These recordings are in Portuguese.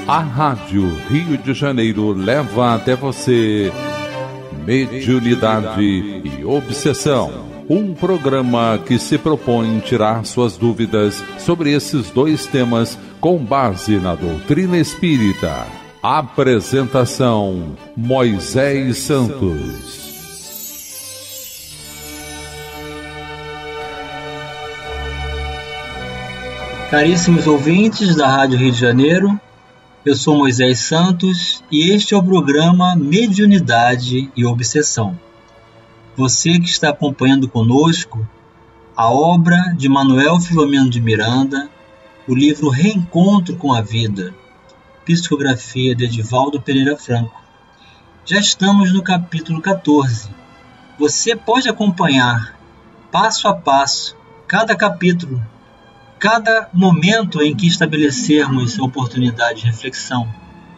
A Rádio Rio de Janeiro leva até você Mediunidade e Obsessão. Um programa que se propõe tirar suas dúvidas sobre esses dois temas com base na doutrina espírita. Apresentação: Moisés Santos. Caríssimos ouvintes da Rádio Rio de Janeiro, eu sou Moisés Santos e este é o programa Mediunidade e Obsessão. Você que está acompanhando conosco a obra de Manuel Filomeno de Miranda, o livro Reencontro com a Vida, psicografia de Edivaldo Pereira Franco. Já estamos no capítulo 14. Você pode acompanhar passo a passo cada capítulo, cada momento em que estabelecermos a oportunidade de reflexão.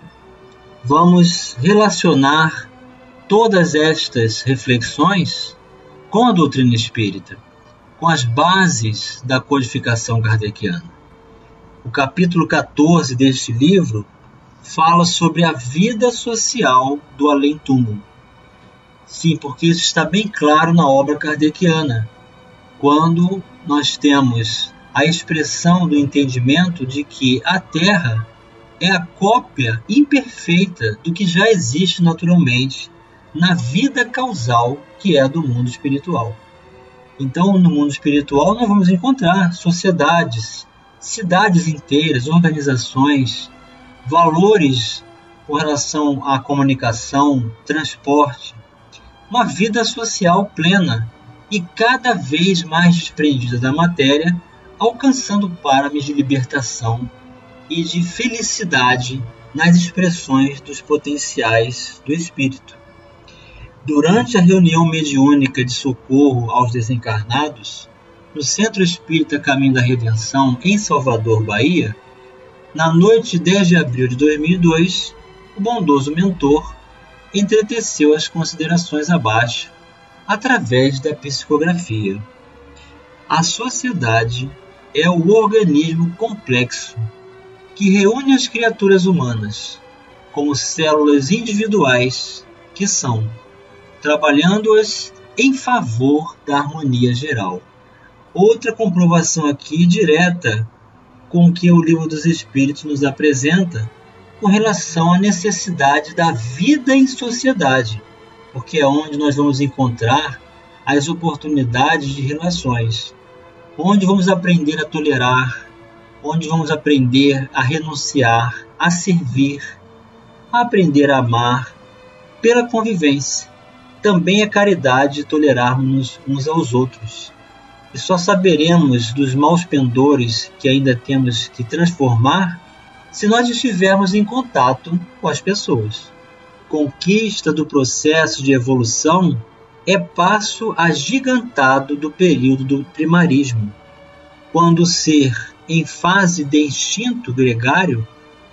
Vamos relacionar todas estas reflexões com a doutrina espírita, com as bases da codificação kardeciana. O capítulo 14 deste livro fala sobre a vida social do além-túmulo. Sim, porque isso está bem claro na obra kardeciana, quando nós temos a expressão do entendimento de que a Terra é a cópia imperfeita do que já existe naturalmente na vida causal que é a do mundo espiritual. Então, no mundo espiritual, nós vamos encontrar sociedades, cidades inteiras, organizações, valores com relação à comunicação, transporte, uma vida social plena e cada vez mais desprendida da matéria, alcançando parâmetros de libertação e de felicidade nas expressões dos potenciais do espírito. Durante a reunião mediúnica de socorro aos desencarnados, no Centro Espírita Caminho da Redenção, em Salvador, Bahia, na noite de 10 de abril de 2002, o bondoso mentor entreteceu as considerações abaixo através da psicografia. A sociedade é o organismo complexo que reúne as criaturas humanas como células individuais que são, trabalhando-as em favor da harmonia geral. Outra comprovação aqui direta com o que o Livro dos Espíritos nos apresenta com relação à necessidade da vida em sociedade, porque é onde nós vamos encontrar as oportunidades de relações, onde vamos aprender a tolerar, onde vamos aprender a renunciar, a servir, a aprender a amar pela convivência. Também é caridade tolerarmos uns aos outros. E só saberemos dos maus pendores que ainda temos que transformar se nós estivermos em contato com as pessoas. Conquista do processo de evolução é passo agigantado do período do primarismo, quando o ser, em fase de instinto gregário,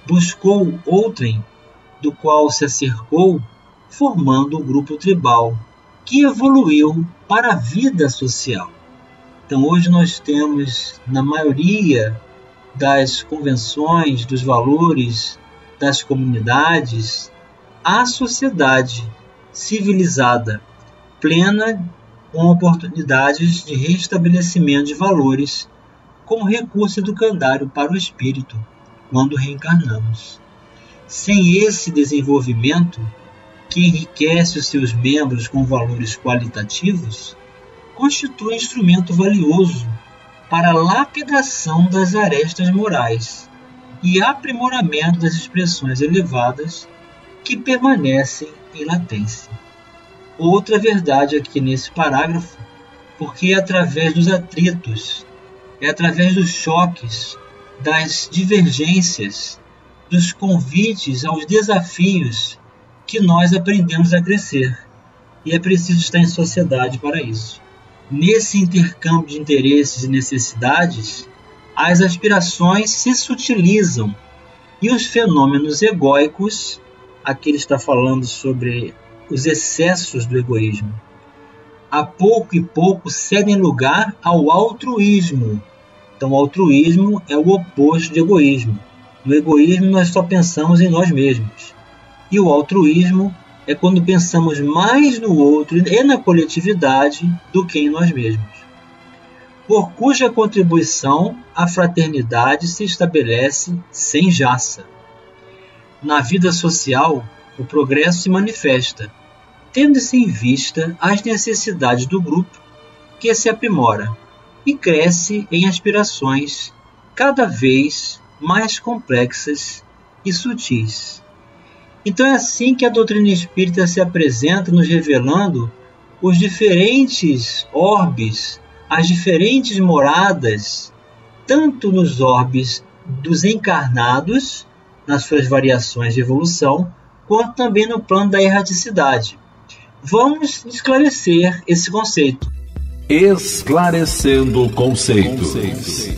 buscou outrem, do qual se acercou, formando um grupo tribal, que evoluiu para a vida social. Então hoje nós temos, na maioria das convenções, dos valores, das comunidades, a sociedade civilizada, plena, com oportunidades de restabelecimento de valores como recurso educandário para o espírito, quando reencarnamos. Sem esse desenvolvimento, que enriquece os seus membros com valores qualitativos, constitui instrumento valioso para a lapidação das arestas morais e aprimoramento das expressões elevadas que permanecem em latência. Outra verdade aqui nesse parágrafo, porque é através dos atritos, é através dos choques, das divergências, dos convites aos desafios que nós aprendemos a crescer. E é preciso estar em sociedade para isso. Nesse intercâmbio de interesses e necessidades, as aspirações se sutilizam e os fenômenos egóicos, aqui ele está falando sobre os excessos do egoísmo, a pouco e pouco cedem lugar ao altruísmo. Então, o altruísmo é o oposto de egoísmo. No egoísmo, nós só pensamos em nós mesmos. E o altruísmo é quando pensamos mais no outro e na coletividade do que em nós mesmos, por cuja contribuição a fraternidade se estabelece sem jaça. Na vida social, o progresso se manifesta, tendo-se em vista as necessidades do grupo, que se aprimora e cresce em aspirações cada vez mais complexas e sutis. Então é assim que a doutrina espírita se apresenta, nos revelando os diferentes orbes, as diferentes moradas, tanto nos orbes dos encarnados, nas suas variações de evolução, quanto também no plano da erraticidade. Vamos esclarecer esse conceito. Esclarecendo conceitos.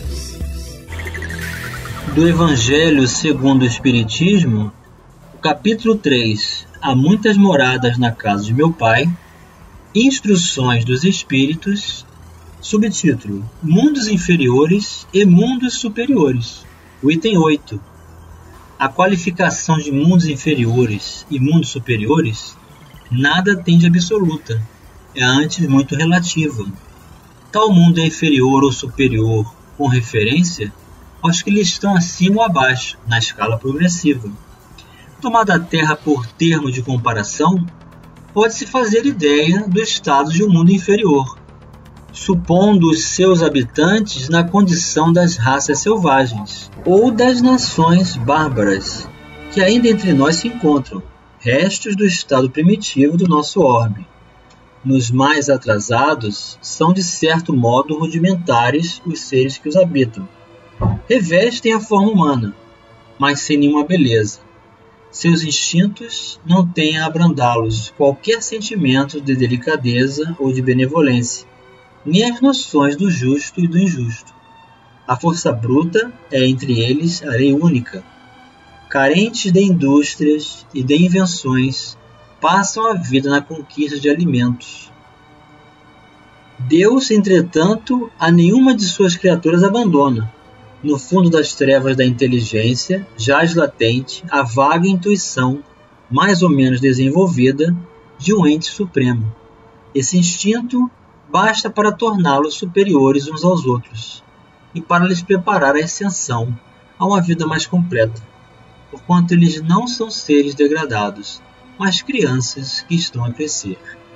Do Evangelho segundo o Espiritismo, capítulo 3, Há muitas moradas na casa de meu Pai, Instruções dos Espíritos, subtítulo, Mundos Inferiores e Mundos Superiores. O item 8. A qualificação de mundos inferiores e mundos superiores nada tem de absoluta, é antes muito relativa. Tal mundo é inferior ou superior com referência aos que lhe estão acima ou abaixo, na escala progressiva. Tomada a Terra por termo de comparação, pode-se fazer ideia do estado de um mundo inferior, supondo os seus habitantes na condição das raças selvagens ou das nações bárbaras, que ainda entre nós se encontram, restos do estado primitivo do nosso orbe. Nos mais atrasados, são de certo modo rudimentares os seres que os habitam. Revestem a forma humana, mas sem nenhuma beleza. Seus instintos não têm a abrandá-los qualquer sentimento de delicadeza ou de benevolência, nem as noções do justo e do injusto. A força bruta é entre eles a lei única. Carentes de indústrias e de invenções, passam a vida na conquista de alimentos. Deus, entretanto, a nenhuma de suas criaturas abandona. No fundo das trevas da inteligência, jaz latente a vaga intuição, mais ou menos desenvolvida, de um ente supremo. Esse instinto basta para torná-los superiores uns aos outros e para lhes preparar a ascensão a uma vida mais completa, porquanto eles não são seres degradados, mas crianças que estão a crescer.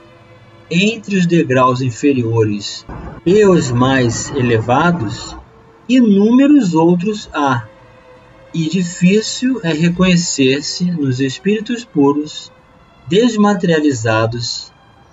Entre os degraus inferiores e os mais elevados, inúmeros outros há, e difícil é reconhecer-se nos espíritos puros, desmaterializados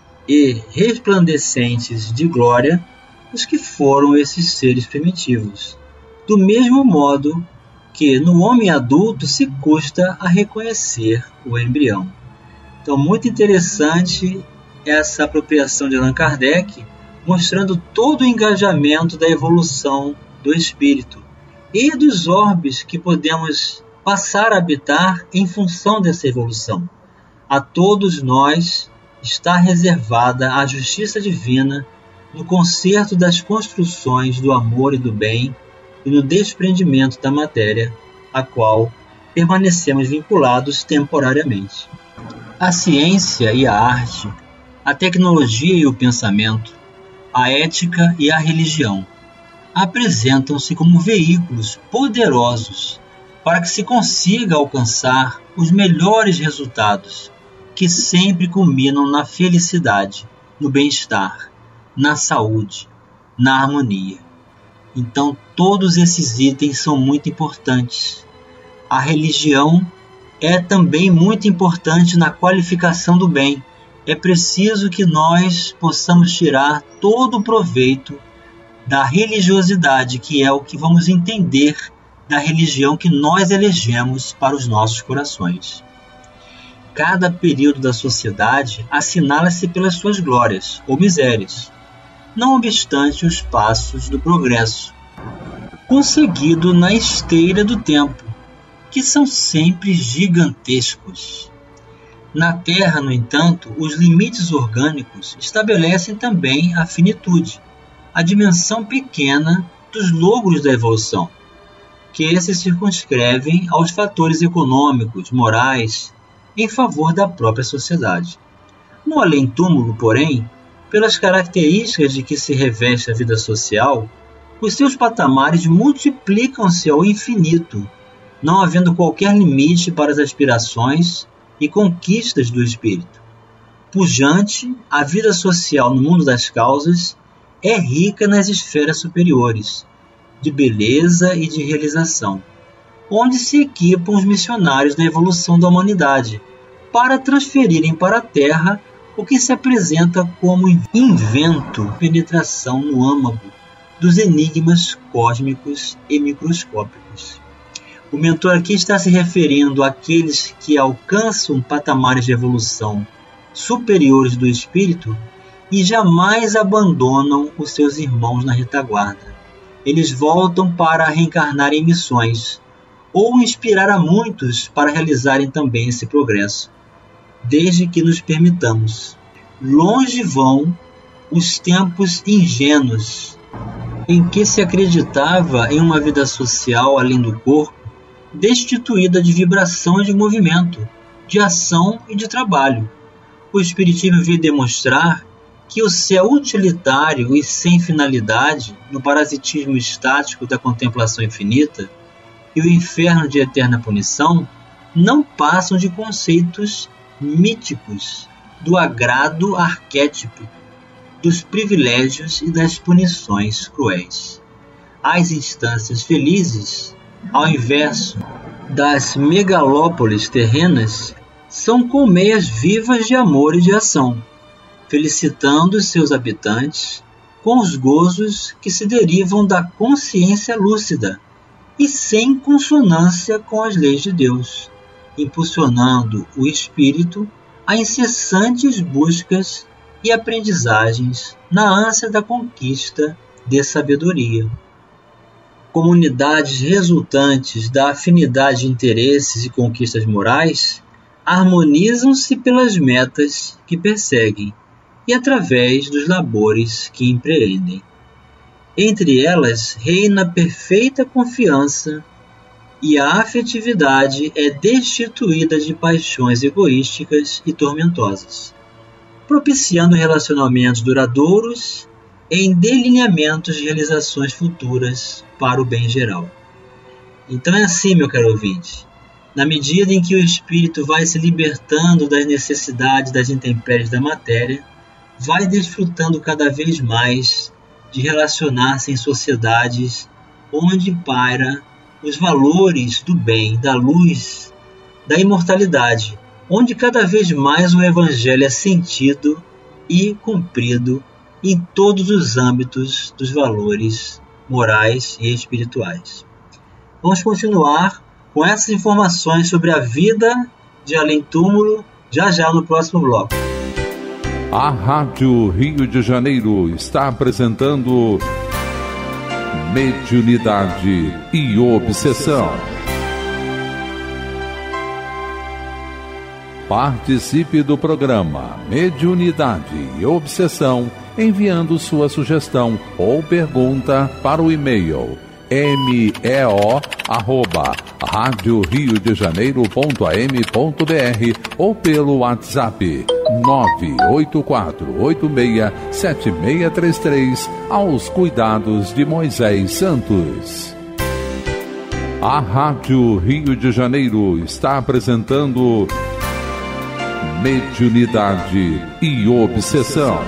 e resplandecentes de glória os que foram esses seres primitivos, do mesmo modo que no homem adulto se custa a reconhecer o embrião. Então, muito interessante essa apropriação de Allan Kardec, mostrando todo o engajamento da evolução do espírito e dos orbes que podemos passar a habitar em função dessa evolução. A todos nós está reservada a justiça divina no concerto das construções do amor e do bem e no desprendimento da matéria, a qual permanecemos vinculados temporariamente. A ciência e a arte, a tecnologia e o pensamento, a ética e a religião apresentam-se como veículos poderosos para que se consiga alcançar os melhores resultados, que sempre culminam na felicidade, no bem-estar, na saúde, na harmonia. Então, todos esses itens são muito importantes. A religião é também muito importante na qualificação do bem. É preciso que nós possamos tirar todo o proveito da religiosidade, que é o que vamos entender da religião que nós elegemos para os nossos corações. Cada período da sociedade assinala-se pelas suas glórias ou misérias, não obstante os passos do progresso, conseguido na esteira do tempo, que são sempre gigantescos. Na Terra, no entanto, os limites orgânicos estabelecem também a finitude, a dimensão pequena dos logros da evolução. que se circunscrevem aos fatores econômicos, morais, em favor da própria sociedade. No além-túmulo, porém, pelas características de que se reveste a vida social, os seus patamares multiplicam-se ao infinito, não havendo qualquer limite para as aspirações e conquistas do espírito. Pujante, a vida social no mundo das causas é rica nas esferas superiores, de beleza e de realização, onde se equipam os missionários da evolução da humanidade, para transferirem para a Terra o que se apresenta como invento, penetração no âmago dos enigmas cósmicos e microscópicos. O mentor aqui está se referindo àqueles que alcançam patamares de evolução superiores do espírito e jamais abandonam os seus irmãos na retaguarda. Eles voltam para reencarnar em missões, ou inspirar a muitos para realizarem também esse progresso, desde que nos permitamos. Longe vão os tempos ingênuos, em que se acreditava em uma vida social além do corpo, destituída de vibração e de movimento, de ação e de trabalho. O Espiritismo veio demonstrar que o céu utilitário e sem finalidade, no parasitismo estático da contemplação infinita, e o inferno de eterna punição, não passam de conceitos míticos do agrado arquétipo, dos privilégios e das punições cruéis. As instâncias felizes, ao inverso das megalópolis terrenas, são colmeias vivas de amor e de ação, felicitando os seus habitantes com os gozos que se derivam da consciência lúcida e sem consonância com as leis de Deus, impulsionando o espírito a incessantes buscas e aprendizagens na ânsia da conquista de sabedoria. Comunidades resultantes da afinidade de interesses e conquistas morais harmonizam-se pelas metas que perseguem e através dos labores que empreendem. Entre elas reina perfeita confiança e a afetividade é destituída de paixões egoísticas e tormentosas, propiciando relacionamentos duradouros em delineamentos de realizações futuras para o bem geral. Então é assim, meu caro ouvinte, na medida em que o espírito vai se libertando das necessidades das intempéries da matéria, vai desfrutando cada vez mais de relacionar-se em sociedades onde paira os valores do bem, da luz, da imortalidade, onde cada vez mais o Evangelho é sentido e cumprido em todos os âmbitos dos valores morais e espirituais. Vamos continuar com essas informações sobre a vida de além-túmulo já no próximo bloco. A Rádio Rio de Janeiro está apresentando Mediunidade e Obsessão. Participe do programa Mediunidade e Obsessão enviando sua sugestão ou pergunta para o e-mail meo@radioriodejaneiro.am.br ou pelo WhatsApp 984867633 aos cuidados de Moisés Santos. A Rádio Rio de Janeiro está apresentando Mediunidade e Obsessão.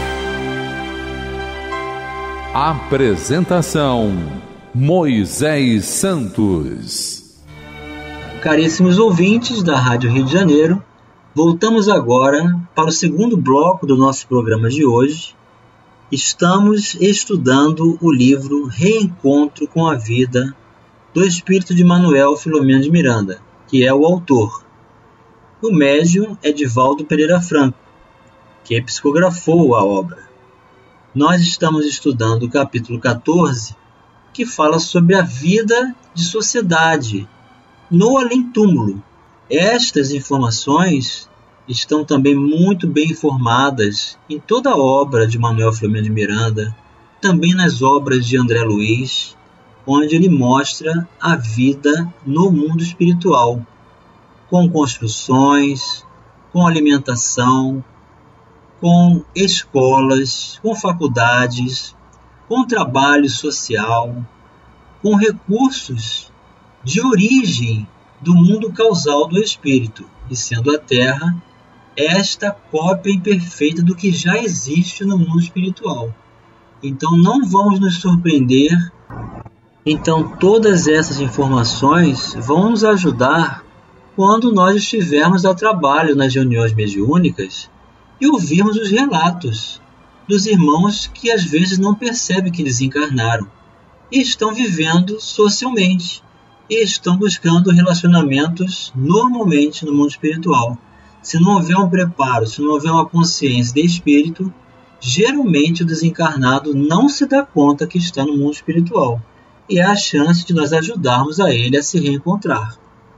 Apresentação: Moisés Santos. Caríssimos ouvintes da Rádio Rio de Janeiro, voltamos agora para o segundo bloco do nosso programa de hoje. Estamos estudando o livro Reencontro com a Vida, do espírito de Manuel Filomeno de Miranda, que é o autor. O médium é Divaldo Pereira Franco, que psicografou a obra. Nós estamos estudando o capítulo 14, que fala sobre a vida de sociedade no além-túmulo. Estas informações estão também muito bem informadas em toda a obra de Manuel Filomeno de Miranda, também nas obras de André Luiz onde ele mostra a vida no mundo espiritual, com construções, com alimentação, com escolas, com faculdades, com trabalho social, com recursos de origem do mundo causal do espírito, e sendo a Terra esta cópia imperfeita do que já existe no mundo espiritual. Então não vamos nos surpreender. Então todas essas informações vão nos ajudar quando nós estivermos a trabalho nas reuniões mediúnicas e ouvirmos os relatos dos irmãos que às vezes não percebem que desencarnaram e estão vivendo socialmente e estão buscando relacionamentos normalmente no mundo espiritual. Se não houver um preparo, se não houver uma consciência de espírito, geralmente o desencarnado não se dá conta que está no mundo espiritual, e há a chance de nós ajudarmos a ele a se reencontrar.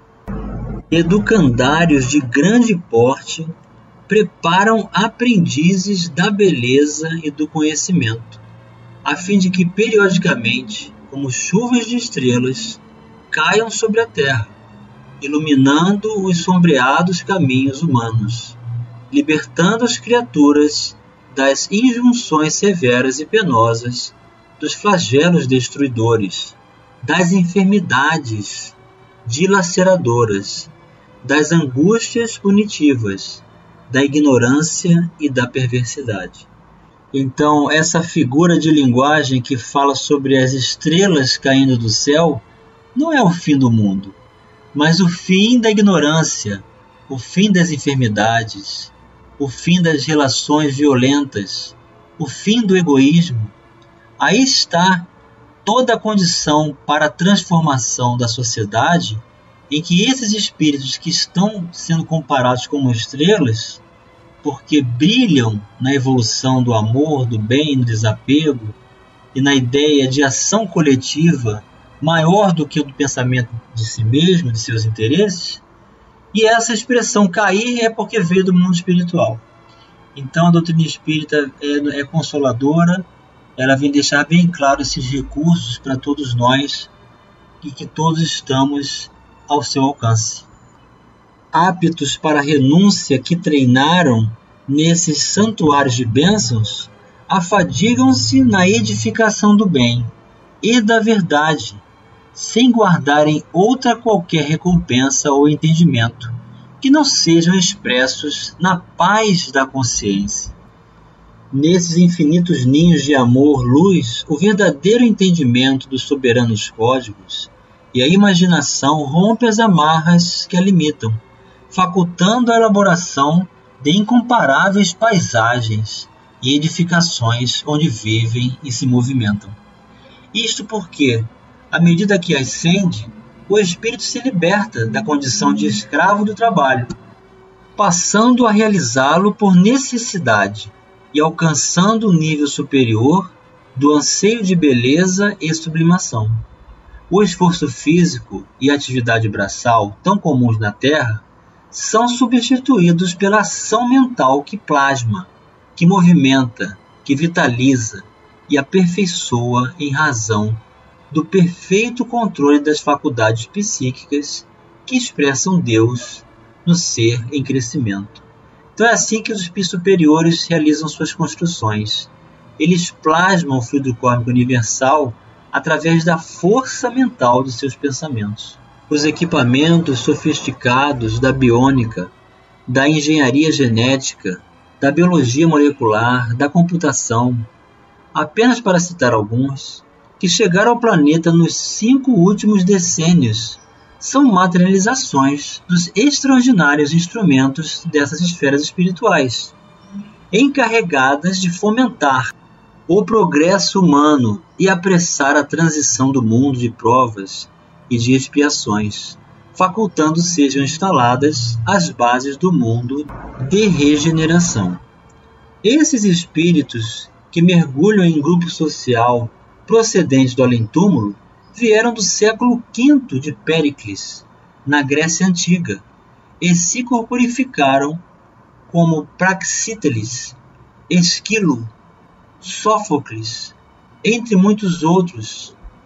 Educandários de grande porte preparam aprendizes da beleza e do conhecimento, a fim de que periodicamente, como chuvas de estrelas, caiam sobre a terra, iluminando os sombreados caminhos humanos, libertando as criaturas das injunções severas e penosas, dos flagelos destruidores, das enfermidades dilaceradoras, das angústias punitivas, da ignorância e da perversidade. Então, essa figura de linguagem que fala sobre as estrelas caindo do céu não é o fim do mundo, mas o fim da ignorância, o fim das enfermidades, o fim das relações violentas, o fim do egoísmo. Aí está toda a condição para a transformação da sociedade, em que esses espíritos que estão sendo comparados como estrelas, porque brilham na evolução do amor, do bem, no desapego e na ideia de ação coletiva maior do que o do pensamento de si mesmo, de seus interesses, e essa expressão cair é porque veio do mundo espiritual. Então a doutrina espírita é consoladora, ela vem deixar bem claro esses recursos para todos nós e que todos estamos ao seu alcance. Aptos para a renúncia que treinaram nesses santuários de bênçãos, afadigam-se na edificação do bem e da verdade, sem guardarem outra qualquer recompensa ou entendimento, que não sejam expressos na paz da consciência. Nesses infinitos ninhos de amor, luz, o verdadeiro entendimento dos soberanos códigos e a imaginação rompe as amarras que a limitam, facultando a elaboração de incomparáveis paisagens e edificações onde vivem e se movimentam. Isto porque, à medida que ascende, o espírito se liberta da condição de escravo do trabalho, passando a realizá-lo por necessidade e alcançando o nível superior do anseio de beleza e sublimação. O esforço físico e a atividade braçal, tão comuns na Terra, são substituídos pela ação mental que plasma, que movimenta, que vitaliza e aperfeiçoa em razão do perfeito controle das faculdades psíquicas que expressam Deus no ser em crescimento. Então é assim que os espíritos superiores realizam suas construções. Eles plasmam o fluido cósmico universal através da força mental de seus pensamentos. Os equipamentos sofisticados da biônica, da engenharia genética, da biologia molecular, da computação, apenas para citar alguns, que chegaram ao planeta nos 5 últimos decênios, são materializações dos extraordinários instrumentos dessas esferas espirituais, encarregadas de fomentar o progresso humano e apressar a transição do mundo de provas e de expiações, facultando sejam instaladas as bases do mundo de regeneração. Esses espíritos que mergulham em grupo social procedente do além-túmulo vieram do século V de Péricles, na Grécia Antiga, e se corporificaram como Praxíteles, Esquilo, Sófocles, entre muitos outros,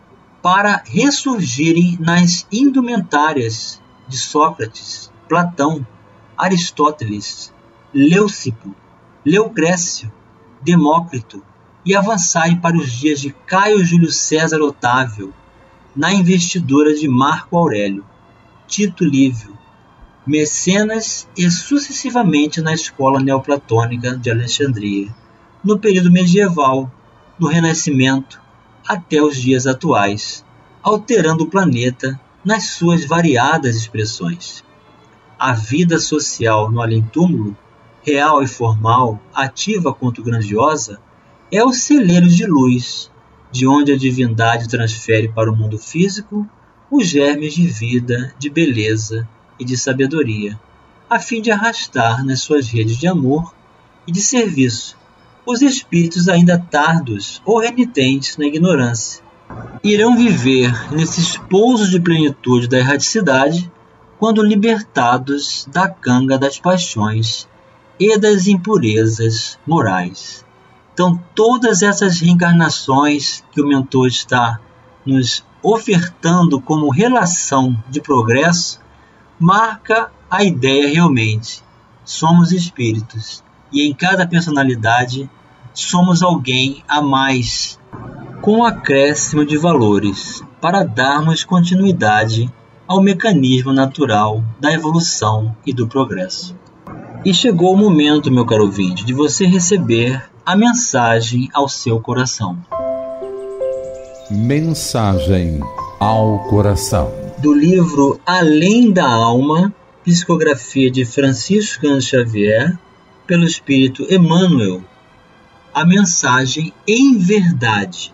para ressurgirem nas indumentárias de Sócrates, Platão, Aristóteles, Leucipo, Leucrécio, Demócrito e avançarem para os dias de Caio Júlio César Otávio, na investidura de Marco Aurélio, Tito Livio, Mecenas e sucessivamente na escola neoplatônica de Alexandria, no período medieval, do Renascimento até os dias atuais, alterando o planeta nas suas variadas expressões. A vida social no além-túmulo, real e formal, ativa quanto grandiosa, é o celeiro de luz, de onde a divindade transfere para o mundo físico os germes de vida, de beleza e de sabedoria, a fim de arrastar nas suas redes de amor e de serviço os espíritos ainda tardos ou renitentes na ignorância. Irão viver nesses pousos de plenitude da erraticidade quando libertados da canga das paixões e das impurezas morais. Então, todas essas reencarnações que o mentor está nos ofertando como relação de progresso marca a ideia realmente. Somos espíritos e em cada personalidade somos alguém a mais, com acréscimo de valores, para darmos continuidade ao mecanismo natural da evolução e do progresso. E chegou o momento, meu caro ouvinte, de você receber a mensagem ao seu coração. Mensagem ao coração. Do livro Além da Alma, psicografia de Francisco Cândido Xavier, pelo Espírito Emmanuel. A mensagem em verdade.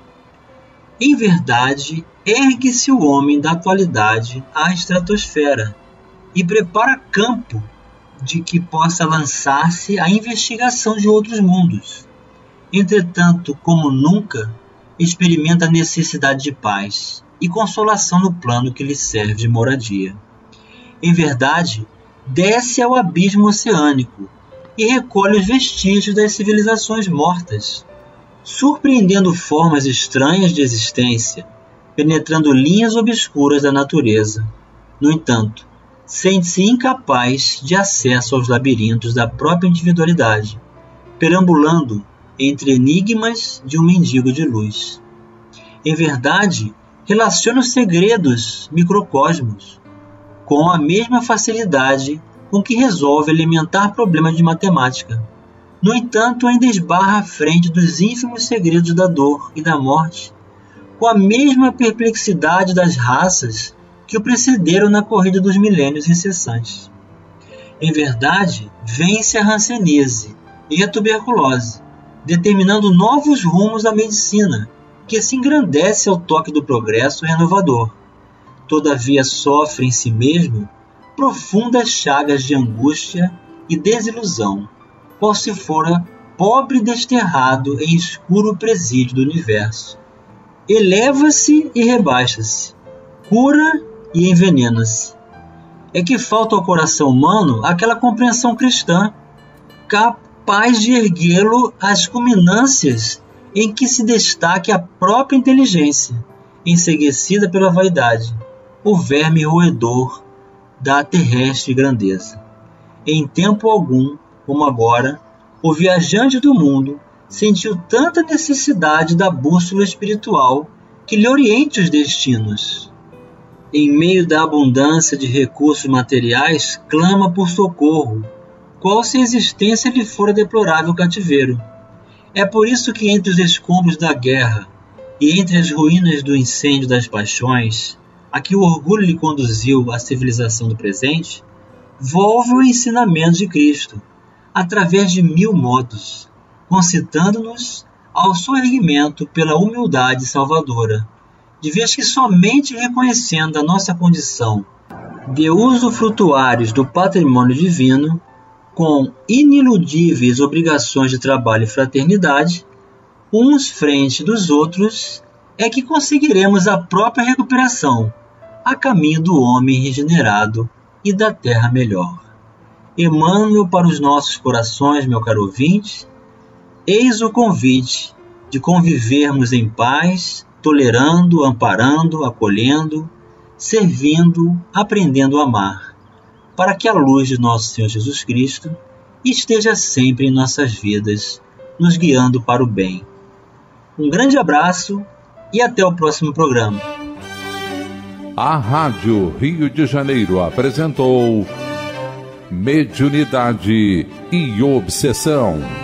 Em verdade, ergue-se o homem da atualidade à estratosfera e prepara campo de que possa lançar-se à investigação de outros mundos. Entretanto, como nunca, experimenta a necessidade de paz e consolação no plano que lhe serve de moradia. Em verdade, desce ao abismo oceânico e recolhe os vestígios das civilizações mortas, surpreendendo formas estranhas de existência, penetrando linhas obscuras da natureza. No entanto, sente-se incapaz de acesso aos labirintos da própria individualidade, perambulando entre enigmas de um mendigo de luz. Em verdade, relaciona os segredos microcosmos com a mesma facilidade com que resolve elementar problemas de matemática. No entanto, ainda esbarra à frente dos ínfimos segredos da dor e da morte, com a mesma perplexidade das raças que o precederam na corrida dos milênios incessantes. Em verdade, vence a hanseníase e a tuberculose, determinando novos rumos da medicina, que se engrandece ao toque do progresso renovador. Todavia sofre em si mesmo profundas chagas de angústia e desilusão, qual se fora pobre desterrado em escuro presídio do universo. Eleva-se e rebaixa-se, cura e envenena-se. É que falta ao coração humano aquela compreensão cristã, capaz de erguê-lo às culminâncias em que se destaque a própria inteligência, enceguecida pela vaidade, o verme roedor da terrestre grandeza. Em tempo algum, como agora, o viajante do mundo sentiu tanta necessidade da bússola espiritual que lhe oriente os destinos. Em meio da abundância de recursos materiais, clama por socorro, qual se a existência lhe fora deplorável cativeiro. É por isso que entre os escombros da guerra e entre as ruínas do incêndio das paixões, a que o orgulho lhe conduziu à civilização do presente, volve o ensinamento de Cristo, através de 1000 modos, concitando-nos ao soerguimento pela humildade salvadora, de vez que somente reconhecendo a nossa condição de usufrutuários do patrimônio divino, com iniludíveis obrigações de trabalho e fraternidade, uns frente dos outros, é que conseguiremos a própria recuperação, a caminho do homem regenerado e da terra melhor. Emmanuel para os nossos corações, meu caro ouvinte, eis o convite de convivermos em paz tolerando, amparando, acolhendo, servindo, aprendendo a amar, para que a luz de nosso Senhor Jesus Cristo esteja sempre em nossas vidas, nos guiando para o bem. Um grande abraço e até o próximo programa. A Rádio Rio de Janeiro apresentou Mediunidade e Obsessão.